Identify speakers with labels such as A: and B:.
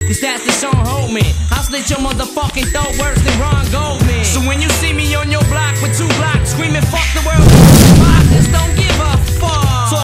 A: Cause that's the song hold me. I'll slit your motherfucking throat worse than Ron Goldman. So when you see me